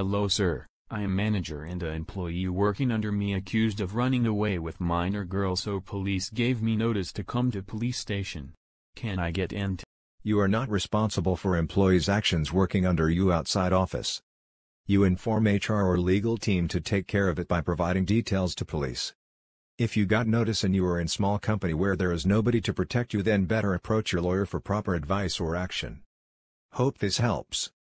Hello sir, I am manager and a employee working under me accused of running away with minor girl, so police gave me notice to come to police station. Can I get in? You are not responsible for employees' actions working under you outside office. You inform HR or legal team to take care of it by providing details to police. If you got notice and you are in small company where there is nobody to protect you, then better approach your lawyer for proper advice or action. Hope this helps.